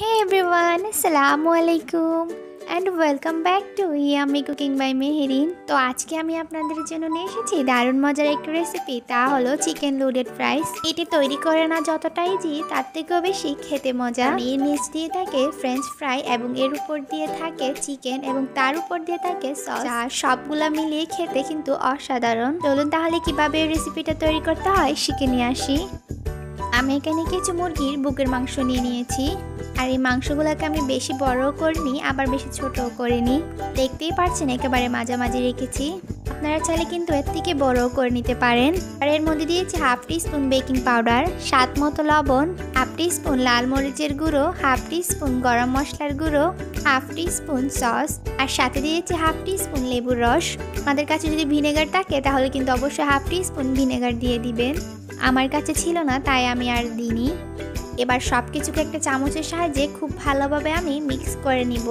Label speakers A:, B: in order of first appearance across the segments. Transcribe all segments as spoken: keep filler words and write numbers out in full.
A: Hey everyone, Assalamualaikum and welcome back to Yummy Cooking by Meherin। তো আজকে আমি আপনাদের জন্য নিয়ে এসেছি দারুণ মজার একটা রেসিপি, তা হলো চিকেন লোডেড ফ্রাইস। এটি তৈরি করে না যতটা ইজি তার থেকেও বেশি খেতে মজা। এর নিচ দিয়ে থাকে ফ্রেঞ্চ ফ্রাই এবং এর উপর দিয়ে থাকে চিকেন এবং তার উপর দিয়ে থাকে সস। সবগুলা মিলিয়ে খেতে কিন্তু অসাধারণ। চলুন তাহলে কিভাবে এই রেসিপিটা তৈরি করতে হয় শিখে নিয়ে আসি। আমি এখানে কিছু মুরগির বুকের মাংস নিয়ে নিয়েছি, আর এই মাংসগুলোকে আমি বেশি বড়ও করিনি আবার বেশি ছোটও করিনি। দেখতেই পাচ্ছেন একেবারে মাঝামাঝি রেখেছি। আপনারা চাইলে কিন্তু এর থেকে বড়ও করে নিতে পারেন। আর এর মধ্যে দিয়েছি half teaspoon baking powder, স্বাদ মতো লবণ, হাফ টি স্পুন লাল মরিচের গুঁড়ো, হাফ টি স্পুন গরম মশলার গুঁড়ো, হাফ টি স্পুন সস, আর সাথে দিয়েছি হাফ টি স্পুন লেবুর রস। আমাদের কাছে যদি ভিনেগার থাকে তাহলে কিন্তু অবশ্যই হাফ টি স্পুন ভিনেগার দিয়ে দিবেন। আমার কাছে ছিল না তাই আমি আর দিইনি। এবার সব কিছুকে একটা চামচের সাহায্যে খুব ভালোভাবে আমি মিক্স করে নিব।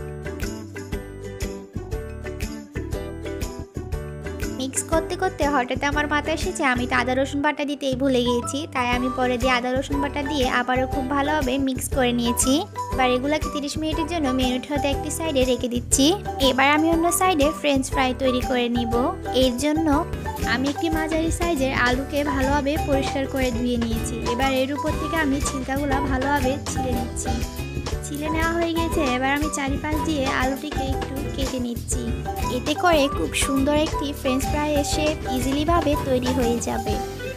A: মিক্স করতে করতে হঠাৎ আমার মাথায় এসেছে আমি তো আদা রসুন বাটা দিতেই ভুলে গিয়েছি, তাই আমি পরে দিয়ে আদা রসুন বাটা দিয়ে আবারও খুব ভালোভাবে মিক্স করে নিয়েছি। এবার এগুলাকে তিরিশ মিনিটের জন্য মেরিনেট হতে একটি সাইডে রেখে দিচ্ছি। এবার আমি অন্য সাইডে ফ্রেঞ্চ ফ্রাই তৈরি করে নিব। এর জন্য আমি একটি মাঝারি সাইজের আলুকে ভালোভাবে পরিষ্কার করে ধুয়ে নিয়েছি। এবার এর উপর থেকে আমি ছিলকাগুলো ভালোভাবে ছিলে নিচ্ছি। ছিলে নেওয়া হয়ে গেছে। এবার আমি চারিপাশ দিয়ে আলুটিকে একটু কেটে নিচ্ছি। এতে করে খুব সুন্দর একটি ফ্রেঞ্চ ফ্রাইয়ের শেপ ইজিলি ভাবে তৈরি হয়ে যাবে।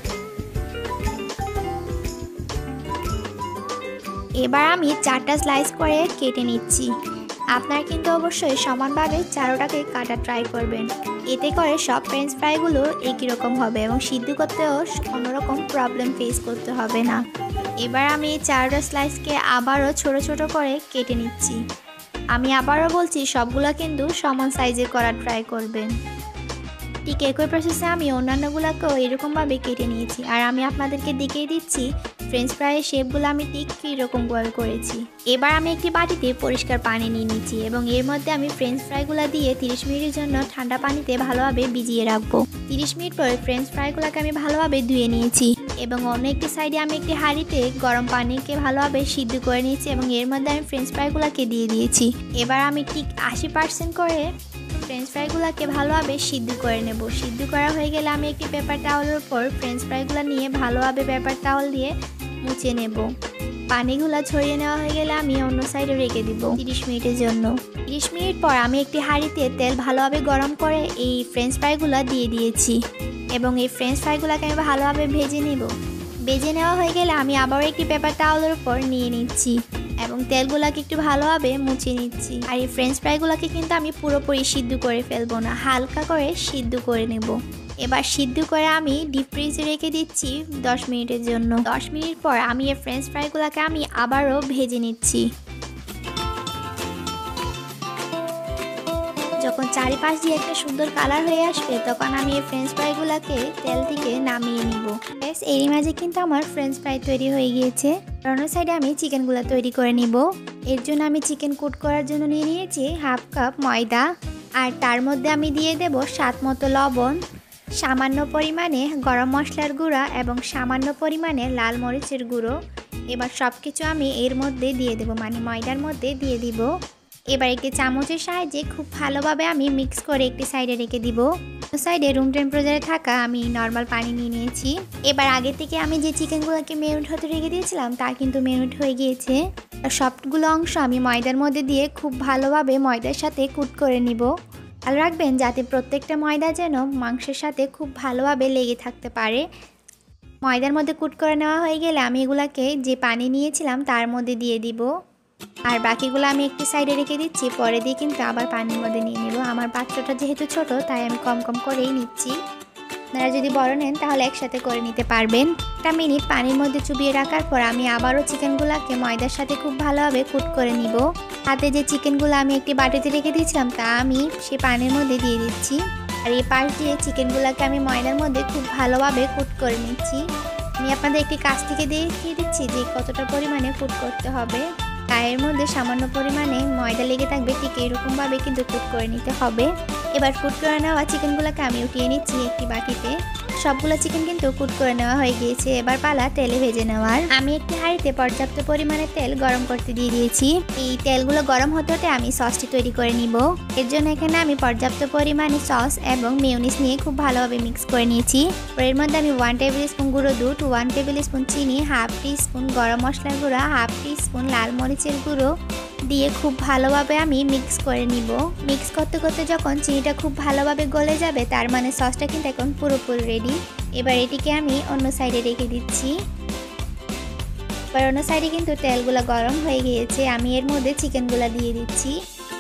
A: এবার আমি চারটা স্লাইস করে কেটে নিচ্ছি। আপনারা কিন্তু অবশ্যই সমানভাবে চারোটাকে কাটা ট্রাই করবেন, এতে করে সব ফ্রেঞ্চ ফ্রাইগুলো একই রকম হবে এবং সিদ্ধ করতেও কোনোরকম প্রবলেম ফেস করতে হবে না। এবার আমি এই চারোটা স্লাইসকে আবারও ছোট ছোট করে কেটে নিচ্ছি। আমি আবারও বলছি সবগুলো কিন্তু সমান সাইজে করা ট্রাই করবেন। ঠিক একই প্রসেসে আমি অন্যান্যগুলোকেও এরকমভাবে কেটে নিয়েছি, আর আমি আপনাদেরকে দেখিয়ে দিচ্ছি ফ্রেঞ্চ ফ্রাইয়ের শেপগুলো আমি ঠিক কীরকম বয়েল করেছি। এবার আমি একটি বাটিতে পরিষ্কার পানি নিয়ে নিচ্ছি এবং এর মধ্যে আমি ফ্রেঞ্চ ফ্রাইগুলো দিয়ে তিরিশ মিনিটের জন্য ঠান্ডা পানিতে ভালোভাবে ভিজিয়ে রাখবো। তিরিশ মিনিট পরে ফ্রেঞ্চ ফ্রাইগুলোকে আমি ভালোভাবে ধুয়ে নিয়েছি এবং অন্য একটি সাইডে আমি একটি হাঁড়িতে গরম পানিকে ভালোভাবে সিদ্ধ করে নিয়েছি এবং এর মধ্যে আমি ফ্রেঞ্চ ফ্রাইগুলোকে দিয়ে দিয়েছি। এবার আমি ঠিক আশি পার্সেন্ট করে ফ্রেঞ্চ ফ্রাইগুলোকে ভালোভাবে সিদ্ধ করে নেব। সিদ্ধ করা হয়ে গেলে আমি একটি পেপার টাওয়ালের উপর ফ্রেঞ্চ ফ্রাইগুলো নিয়ে ভালোভাবে পেপার টাওয়াল দিয়ে মুছে নেব। পানিগুলো ছড়িয়ে নেওয়া হয়ে গেলে আমি অন্য সাইডে রেখে দিব তিরিশ মিনিটের জন্য। তিরিশ মিনিট পর আমি একটি হাঁড়িতে তেল ভালোভাবে গরম করে এই ফ্রেঞ্চ ফ্রাইগুলো দিয়ে দিয়েছি এবং এই ফ্রেঞ্চ ফ্রাইগুলোকে আমি ভালোভাবে ভেজে নেব। ভেজে নেওয়া হয়ে গেলে আমি আবারও একটি পেপার টাওয়ালের উপর নিয়ে নিচ্ছি এবং তেলগুলোকে একটু ভালোভাবে মুছে নিচ্ছি। আর এই ফ্রেঞ্চ ফ্রাইগুলোকে কিন্তু আমি পুরোপুরি সিদ্ধ করে ফেলবো না, হালকা করে সিদ্ধ করে নেব। এবার সিদ্ধ করে আমি ডিপ ফ্রিজে রেখে দিচ্ছি দশ মিনিটের জন্য। দশ মিনিট পর আমি এই ফ্রেঞ্চ ফ্রাইগুলোকে আমি আবারও ভেজে নিচ্ছি। যখন চারিপাশ দিয়ে একটা সুন্দর কালার হয়ে আসবে তখন আমি এই ফ্রেঞ্চ ফ্রাইগুলোকে তেল থেকে নামিয়ে নিব। বেশ এরই মাঝে কিন্তু আমার ফ্রেঞ্চ ফ্রাই তৈরি হয়ে গিয়েছে। অন্য সাইডে আমি চিকেনগুলো তৈরি করে নিব। এর জন্য আমি চিকেন কুট করার জন্য নিয়ে নিয়েছি হাফ কাপ ময়দা, আর তার মধ্যে আমি দিয়ে দেব স্বাদ মতো লবণ, সামান্য পরিমাণে গরম মশলার গুঁড়া এবং সামান্য পরিমাণে লাল মরিচের গুঁড়ো। এবার সব কিছু আমি এর মধ্যে দিয়ে দেব, মানে ময়দার মধ্যে দিয়ে দিব। এবার একটি চামচের সাহায্যে খুব ভালোভাবে আমি মিক্স করে একটি সাইডে রেখে দিব। সাইডে রুম টেম্পারেচারে থাকা আমি নর্মাল পানি নিয়ে নিয়েছি। এবার আগে থেকে আমি যে চিকেনগুলোকে মেরিনেট হতে রেখে দিয়েছিলাম তা কিন্তু মেরিনেট হয়ে গিয়েছে। আর সবগুলো অংশ আমি ময়দার মধ্যে দিয়ে খুব ভালোভাবে ময়দার সাথে কুট করে নিব। খেয়াল রাখবেন যাতে প্রত্যেকটা ময়দা যেন মাংসের সাথে খুব ভালোভাবে লেগে থাকতে পারে। ময়দার মধ্যে কুট করে নেওয়া হয়ে গেলে আমি এগুলাকে যে পানি নিয়েছিলাম তার মধ্যে দিয়ে দিব, আর বাকিগুলো আমি একটি সাইডে রেখে দিচ্ছি। পরে দিয়ে কিন্তু আবার পানির মধ্যে নিয়ে নেব। আমার পাত্রটা যেহেতু ছোট তাই আমি কম কম করেই নিচ্ছি। আপনারা যদি বড় নেন তাহলে একসাথে করে নিতে পারবেন। একটা মিনিট পানির মধ্যে চুবিয়ে রাখার পর আমি আবারও চিকেনগুলোকে ময়দার সাথে খুব ভালোভাবে কুট করে নিব। হাতে যে চিকেনগুলো আমি একটি বাটিতে রেখে দিয়েছিলাম তা আমি সে পানির মধ্যে দিয়ে দিচ্ছি, আর এই পাশ দিয়ে চিকেনগুলোকে আমি ময়দার মধ্যে খুব ভালোভাবে কুট করে নিচ্ছি। আমি আপনাদের একটি কাছ থেকে দেখিয়ে দিচ্ছি যে কতটা পরিমাণে কুট করতে হবে। গায়ের মধ্যে সামান্য পরিমাণে ময়দা লেগে থাকবে, ঠিক এরকমভাবে কিন্তু কুট করে নিতে হবে। এবার কুট করে নেওয়া চিকেনগুলোকে আমি উঠিয়ে নিচ্ছি একটি বাটিতে। সবগুলো চিকেন কিন্তু কুট করে নেওয়া হয়ে গিয়েছে। এবার পালা তেলে ভেজে নেওয়ার। আমি একটি হাঁড়িতে পর্যাপ্ত পরিমাণে তেল গরম করতে দিয়ে দিয়েছি। এই তেলগুলো গরম হতে হতে আমি সসটি তৈরি করে নিব। এর জন্য এখানে আমি পর্যাপ্ত পরিমাণে সস এবং মেয়োনিজ নিয়ে খুব ভালোভাবে মিক্স করে নিয়েছি। এর মধ্যে আমি ওয়ান টেবিল স্পুন গুঁড়ো দুধ, ওয়ান টেবিল স্পুন চিনি, হাফ টি স্পুন গরম মশলার গুঁড়া, হাফ টি স্পুন লাল মরিচের গুঁড়ো দিয়ে খুব ভালোভাবে আমি মিক্স করে নিব। মিক্স করতে করতে যখন চিনিটা খুব ভালোভাবে গলে যাবে তার মানে সসটা কিন্তু এখন পুরোপুরি রেডি। এবার এটিকে আমি অন্য সাইডে রেখে দিচ্ছি। এবার অন্য সাইডে কিন্তু তেলগুলো গরম হয়ে গিয়েছে। আমি এর মধ্যে চিকেনগুলো দিয়ে দিচ্ছি।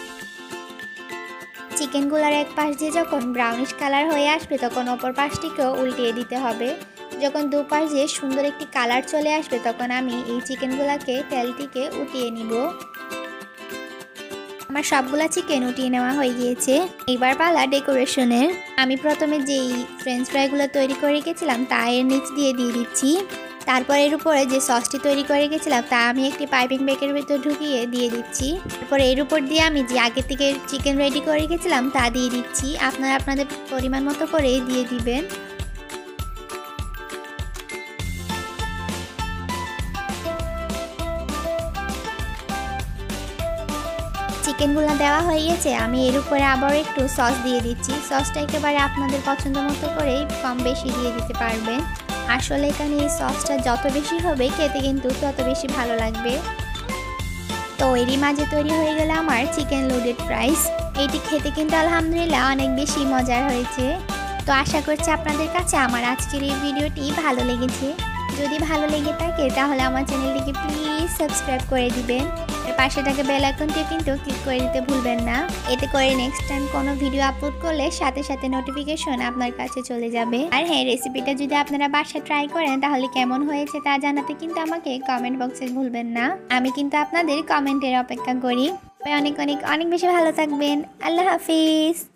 A: চিকেনগুলোর এক পাশ দিয়ে যখন ব্রাউনিশ কালার হয়ে আসবে তখন অপর পাশটিকেও উল্টিয়ে দিতে হবে। যখন দুপাশ দিয়ে সুন্দর একটি কালার চলে আসবে তখন আমি এই চিকেনগুলোকে তেল থেকে উঠিয়ে নিব। আমার সবগুলা চিকেন উঠিয়ে নেওয়া হয়ে গিয়েছে। এবার পালা ডেকোরেশনের। আমি প্রথমে যেই ফ্রেঞ্চ ফ্রাইগুলো তৈরি করে রেখেছিলাম তা এর নিচ দিয়ে দিয়ে দিচ্ছি। তারপর এর উপরে যে সসটি তৈরি করে রেখেছিলাম তা আমি একটি পাইপিং ব্যাগের ভিতর ঢুকিয়ে দিয়ে দিচ্ছি। তারপর এর উপর দিয়ে আমি যে আগে থেকে চিকেন রেডি করে রেখেছিলাম তা দিয়ে দিচ্ছি। আপনারা আপনাদের পরিমাণ মতো করে দিয়ে দিবেন। চিকেনগুলো দেওয়া হয়ে গেছে। আমি এর উপরে আবার একটু সস দিয়ে দিচ্ছি। সসটা একেবারে আপনাদের পছন্দ মতো করেই কম বেশি দিয়ে দিতে পারবেন। আসলে এখানে এই সসটা যত বেশি হবে খেতে কিন্তু তত বেশি ভালো লাগবে। তো এরই মাঝে তৈরি হয়ে গেল আমার চিকেন লোডেড ফ্রাইস। এটি খেতে কিন্তু আলহামদুলিল্লাহ অনেক বেশি মজার হয়েছে। তো আশা করছি আপনাদের কাছে আমার আজকের এই ভিডিওটি ভালো লেগেছে। যদি ভালো লেগে থাকে তাহলে আমার চ্যানেলটিকে প্লিজ সাবস্ক্রাইব করে দিবেন। এর পাশে থাকা বেল আইকনটি কিন্তু ক্লিক করে দিতে ভুলবেন না। এতে করে নেক্সট টাইম কোনো ভিডিও আপলোড করলে সাথে সাথে নোটিফিকেশন আপনার কাছে চলে যাবে। আর হ্যাঁ, রেসিপিটা যদি আপনারা বাসায় ট্রাই করেন তাহলে কেমন হয়েছে তা জানাতে কিন্তু আমাকে কমেন্ট বক্সে ভুলবেন না। আমি কিন্তু আপনাদের কমেন্টের অপেক্ষা করি। অনেক অনেক অনেক বেশি ভালো থাকবেন। আল্লাহ হাফিজ।